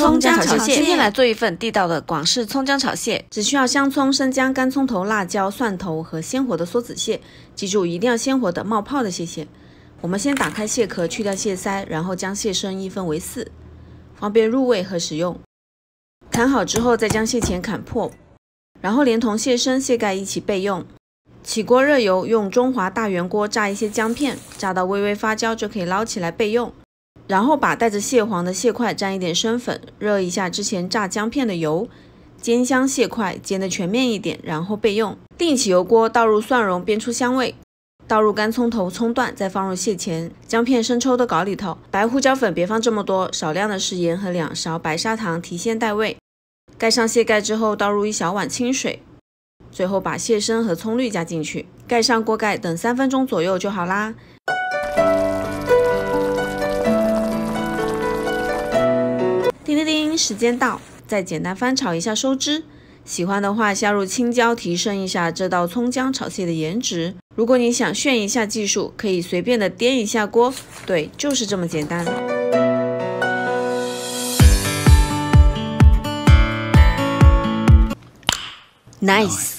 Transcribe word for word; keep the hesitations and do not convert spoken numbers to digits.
葱姜炒蟹，今天来做一份地道的广式葱姜炒蟹，只需要香葱、生姜、干葱头、辣椒、蒜头和鲜活的梭子蟹，记住一定要鲜活的冒泡的蟹蟹。我们先打开蟹壳，去掉蟹腮，然后将蟹身一分为四，方便入味和食用。砍好之后，再将蟹钳砍破，然后连同蟹身、蟹盖一起备用。起锅热油，用中华大圆锅炸一些姜片，炸到微微发焦就可以捞起来备用。然后把带着蟹黄的蟹块沾一点生粉，热一下之前炸姜片的油，煎香蟹块，煎得全面一点，然后备用。另起油锅，倒入蒜蓉煸出香味，倒入干葱头、葱段，再放入蟹钳、姜片生抽都搞里头。白胡椒粉别放这么多，少量的是盐和两勺白砂糖提鲜带味。盖上蟹盖之后，倒入一小碗清水，最后把蟹身和葱绿加进去，盖上锅盖，等三分钟左右就好啦。叮叮叮，时间到，再简单翻炒一下收汁。喜欢的话加入青椒，提升一下这道葱姜炒蟹的颜值。如果你想炫一下技术，可以随便的颠一下锅。对，就是这么简单。Nice。